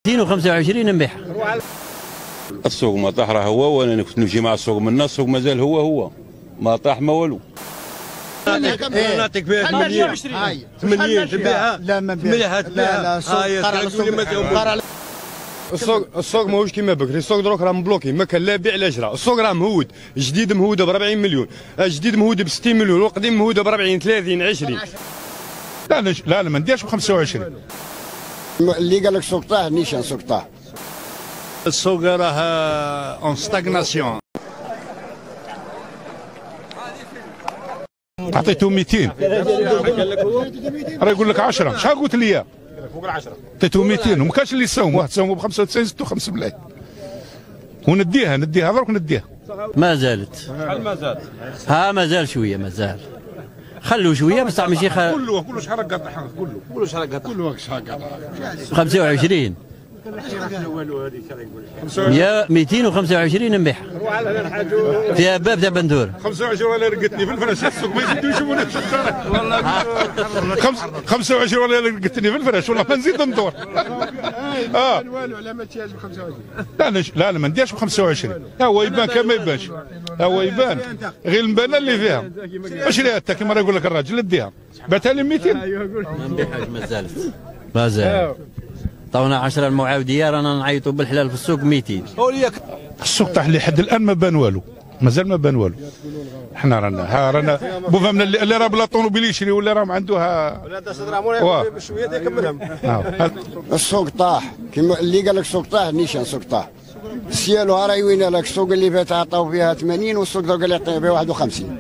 225 مبيحة. السوق ما طاح راه هو، وانا كنت نمشي مع السوق من الناس، السوق مازال هو ما طاح ما والو. نعطيك فيها 80 تبيعها؟ لا ما نبيعها. لا السوق ماهوش كيما بكري، السوق دروك راه مبلوكي، ما كان لا بيع لا شراء، السوق راه مهود، جديد مهوده ب 40 مليون، جديد مهوده ب 60 مليون، والقديم مهوده ب 40 30 20. لا ما نديرش ب 25. اللي قال لك السوق طاح نيشان سوق طاح. السوق راه اون ستاغناسيون. عطيته 200 راه يقول لك 10. شحال قلت لي؟ فوق ال 10. عطيته 200 وما كانش اللي يساوم، واحد ساوموا ب 95 56 ملايين. ونديها درك نديها. ما زالت. شحال ما زال؟ ما زال شويه، مازال. خلوا شويه بس ماشي كله شحال قطع كله شحال قطع 25. يا 225 مبيحة فيها باب تاع بندور. 25 ولا رقتني في الفراش، السوق ما يزيدوا يشوفوني في الشارع والله. 25 ولا رقتني في الفراش والله ما نزيد ندور. والو على ما تجيش ب 25. لا ما نديرش ب 25. هو يبان كما يبانش، هو يبان غير المبانه اللي فيها. اشريها حتى كما يقول لك الراجل اديها، بعتها لي 200. ما نبيعهاش ما زال. عطاونا 10 المعاوديه، رانا نعيطوا بالحلال في السوق 200. السوق طاح لحد الان ما بان والو، مازال ما بان والو. حنا رانا بوفهمنا اللي راه بلا طونوبيل يشري ولا راه عندها بشويه يكملهم. السوق طاح كيما اللي قال لك السوق طاح نيشان سوق طاح. السيالو راهي وين لك السوق اللي فات عطاو فيها 80 والسوق ذوك اللي عطاو فيها 51.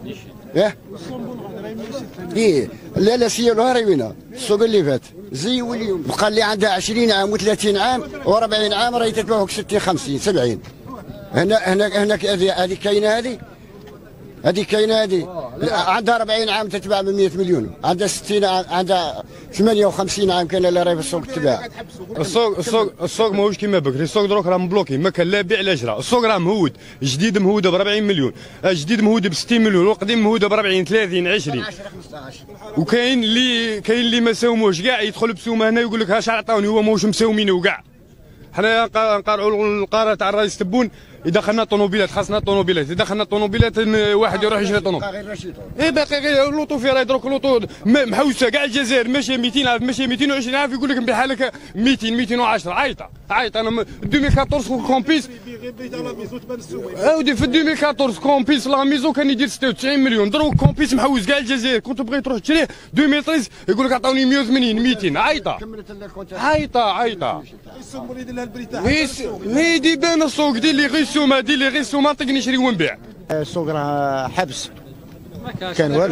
ايه لا سيالو راهي وين السوق اللي فات زي واليوم بقى اللي عندها 20 عام و30 عام و40 عام راهي تتباعوك 60 50 70. هنا هذه كاينه، هذه كاينه، هذه عندها 40 عام تتباع ب 100 مليون، عندها 60 عام، عندها 58 عام كان لا راهي في السوق تباع. السوق ماهوش كيما بكري، السوق دروك راه مبلوكي، ما كان لا بيع لا شراء، السوق راه مهود، جديد مهوده ب 40 مليون، جديد مهوده ب 60 مليون، والقديم مهوده ب 40 30 20. وكاين اللي ما ساوموش كاع يدخل بسومه هنا يقول لك ها شحال عطاوني، هو ماهوش مساومينه كاع. حنا نقارعوا القاره تاع الرئيس تبون، اذا دخلنا طوموبيلات خاصنا طوموبيلات، اذا دخلنا طوموبيلات واحد يروح يشري طوموبيل. باقي غير لوطو فيه راه يدرك لوطو محوسه كاع الجزائر ماشي 200,000 ماشي 220,000 يقول لك نبيعها لك 200 210. عيطه انا 2014 كومبيس اودي في 2014 كومبيس لا ميزو كان يدير 96 مليون، دروك كومبيس محوس كاع الجزائر كنت بغيت تروح تشريه 2013 يقول لك عطاوني 180 200. عيطه هي دي بان السوق دي اللي غير السومه طيق نشري ونبيع. السوق راه حبس، كان والو،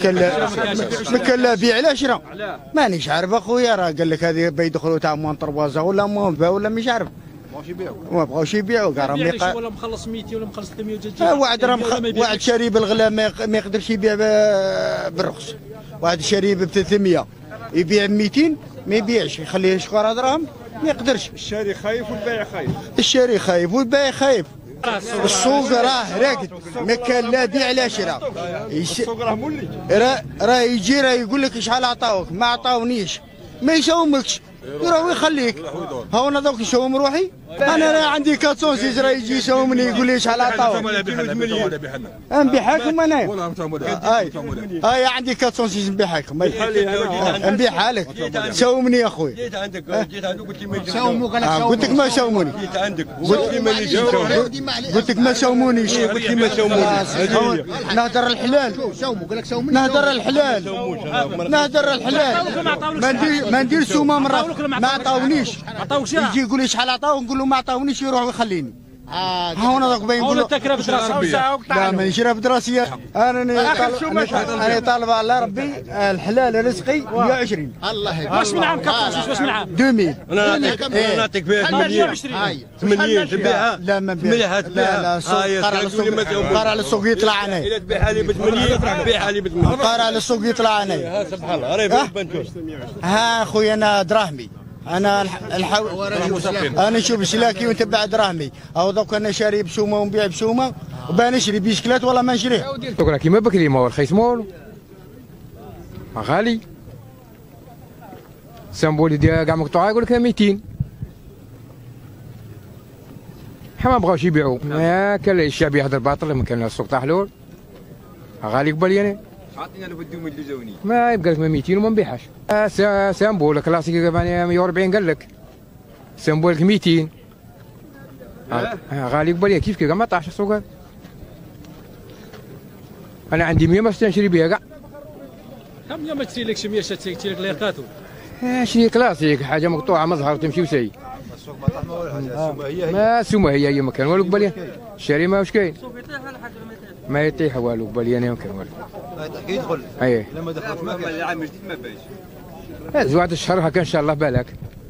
كان لا بيع لا شراء. مانيش عارف اخويا، راه قال لك هذه بيدخلوا تاع موان طروازه ولا موان با ولا مش عارف. ما بغاوش يبيعوا كاع راهم ولا مخلص 200 ولا مخلص 300. واحد شاري بالغلا ما يقدرش يبيع بالرخص، واحد شاري ب 300 يبيع ب 200 ما يبيعش، يخليه يشكر دراهم ما يقدرش. الشاري خايف والبائع خايف. الشاري خايف والبائع خايف. السوق راه راقد، ما كان لا بيع لا شراء. السوق راه مولي، راه يجي راه يقول لك شحال عطاوك، ما عطاونيش، ما يساومكش، يروح يخليك. ها انا دوك نساوم روحي، انا راه عندي 406 راه يجي يساومني يقول لي شحال عطاوك. نبيعها لكم انايا. هاي عندي 406 نبيعها لكم، نبيعها لك ساومني يا خويا. جيت عندك قلت لي ما ساوموك. قلت لك ما ساوموني. جيت عندك قلت لي مانيش نساومك. قلت لك ما ساومونيش. قلت لي ما ساومونيش. نهدر الحلال، نهدر الحلال، نهدر الحلال. ما ندير سومه مرة ما عطاونيش. يجي يقول لي شحال عطاو، نقول له ما عطاونيش، يروح ويخليني. ها هنا دوك باين نقول له تكره بدراسيه. لا مانيش راه بدراسيه، انا طالب على ربي الحلال رزقي 120. الله واش من عام 14 واش من عام 2000. انا نعطيك فيها 80 تبيعها. لا ما نبيعها. لا قارع على السوق يطلع انا. اذا تبيعها لي ب 80 تبيعها لي ب 80. قارع على السوق يطلع انا. سبحان الله راهي بنتوش. ها خويا انا دراهمي، انا انا نشوف سلاكي ونتبع دراهمي. او دوك انا شاري بسومه ونبيع بسومه وبان نشري بيسكلات والله ما نشريه. دوك راه كيما بكري، ما هو رخيص ما والو، غالي. سامبولي ديال كاع مقطوعه يقول لك 200. ما بغاوش يبيعوا، ما كان الشعب يهضر باطل، ما كان السوق طاح لول غالي قبل يعني عطينا له بدو اللي جاوني ما يبقى لك 200 وما نبيعهاش. سامبول كلاسيك 140 قال لك سامبول 200 غالي قبل كيف ما طاحش السوق. انا عندي 100 ما نشري بها كاع. كم يوم تشري لك شي 100 تشري لك ليقاتو؟ شري كلاسيك حاجه مقطوعه مظهر وتمشي وسي. السوق ما طاح ما والو حاجه ما السومه هي ما كان والو قبل الشاري ما واش كاين ما يطيح والو قبل يعني ما كان والو. يطيح كي يدخل اييه لما دخلت ما كان العام جديد ما باش زواج الشهر هكا ان شاء الله بالك.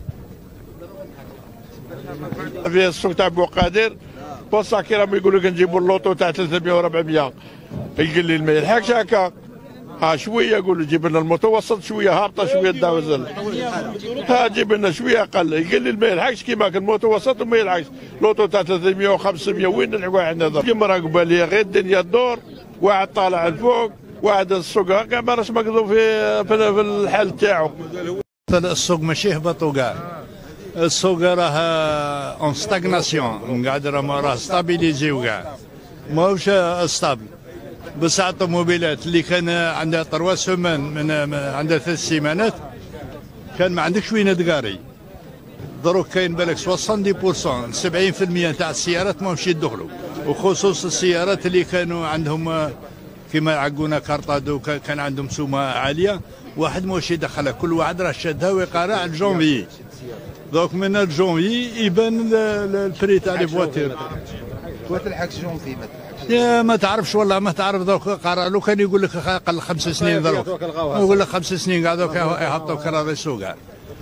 في السوق تاع بوقادر بصح كي راهم يقولوا لك نجيبوا اللوطو تاع 300 و400 يقول لي ما يلحقش هكا. شويه يقول جيب لنا المتوسط شويه هابطه شويه داوزل. جيب لنا شويه اقل يقول لي ما يلحقش كيما المتوسط وما يلحقش لوطو تاع 300 و500 وين نلحقوا عندنا ضرب. كيما راه قبل لي غير الدنيا تدور واحد طالع الفوق واحد السوق هكا ما راهش مقضوا في الحال تاعو. السوق ماشي هبطوا كاع، السوق راه اون ستاغناسيون قاعد راه ستابيليزيو كاع ماهوش ستابل. بصح الطوموبيلات اللي كان عندها 3 سيمان من عندها 3 سيمانات كان ما عندكش وين تقاري. دروك كاين بالك 70% 70% تاع السيارات ماهمش يدخلوا، وخصوص السيارات اللي كانوا عندهم كما يعقونا كارطادو كان عندهم سومه عاليه واحد ماهوش يدخلها، كل واحد راه شادها ويقارع الجونفي. دونك من الجونفي يبان البري تاع لي فواتير. ما تلحقش جونفي يا ما تعرفش والله ما تعرف. دوك قارع لو كان يقول لك اقل 5 سنين دروك يقول لك 5 سنين قاعد دوك يهبطوا كراريسو كاع.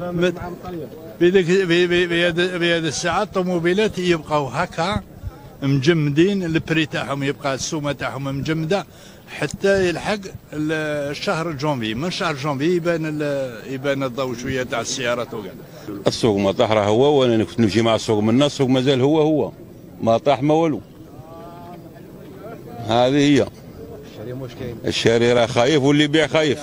بهذه الساعه الطوموبيلات يبقاو هكا مجمدين، البري تاعهم يبقى السومه تاعهم مجمده حتى يلحق الشهر جونفي. من شهر جونفي يبان الضوء شويه تاع السيارات وكاع. السوق ما طاح راه هو، وانا كنت نمشي مع السوق من الناس السوق مازال هو ما طاح ما والو. هذه هي الشاري راه خايف واللي يبيع خايف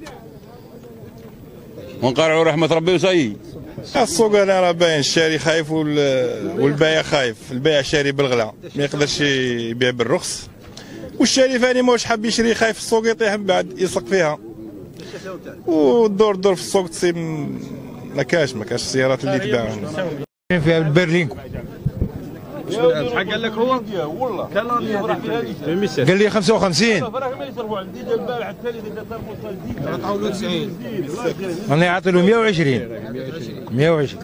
ونقرعوا رحمه ربي وصاي. السوق انا راه باين الشاري خايف والبايع خايف. البايع شاري بالغلا ما يقدرش يبيع بالرخص، والشاري ثاني ماهوش حاب يشري خايف السوق يطيح من بعد يسق فيها. والدور في السوق تصيب ما كاش السيارات اللي تباع فيها البرلين. شحال قال لك هو؟ قال لي 55 انا عاطي له 120.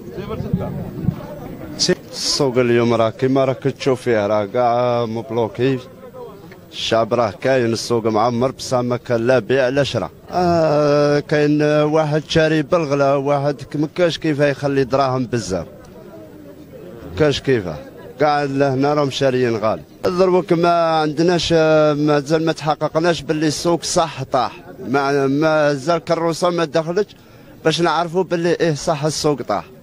السوق اليوم راه كيما راك تشوف فيه راه كاع مبلوكي. الشعب راه كاين، السوق معمر بصح ما كان لا بيع لا شراء. كاين واحد شاري بالغلا، واحد مكاش كيفاه يخلي دراهم بزاف، كاش كيفاه كاع هنا راهم شاريين غالي. دروك ما عندناش مازال ما تحققناش باللي السوق صح طاح، مازال كروسه ما دخلتش باش نعرفوا باللي صح السوق طاح.